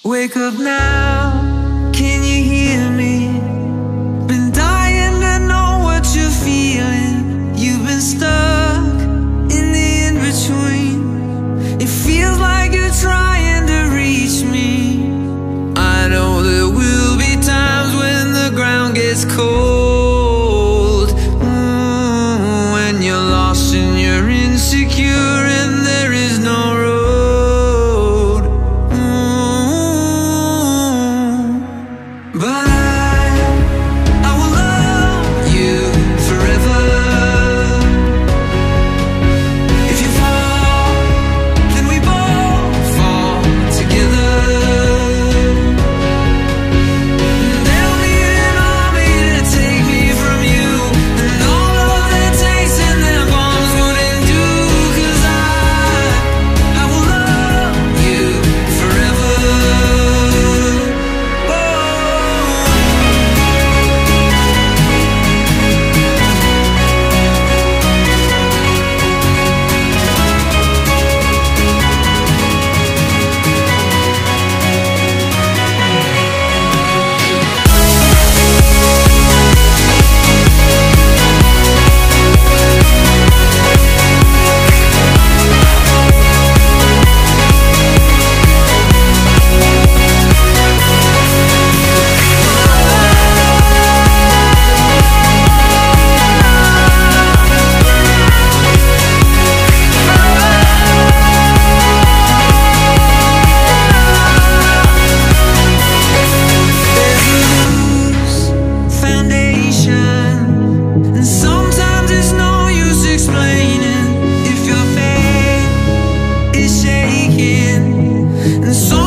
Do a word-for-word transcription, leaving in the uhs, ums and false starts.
Wake up now, can you hear me? Been dying to know what you're feeling. You've been stuck in the in-between. It feels like you're trying to reach me. I know there will be times when the ground gets cold, mm, when you're lost and you're insecure and there is no road. But I, I will love you forever. If you fall, then we both fall together. And there'll be an army to take me from you, and all of the tanks and their bombs wouldn't do. 'Cause I, I will love you forever. And sometimes it's no use explaining if your faith is shaking. And so